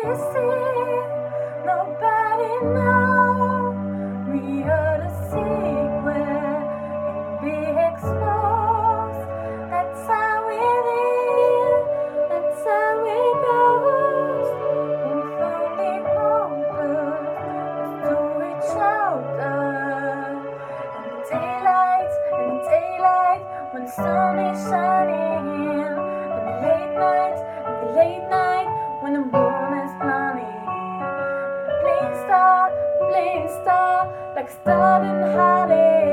you see? Nobody knows. We are the secret and be exposed. That's how we live. That's how it goes. We'll only hope to each other. In the daylight, when the sun is shining. In the late night, when the moon is blinding. Blink star, like a star in hiding.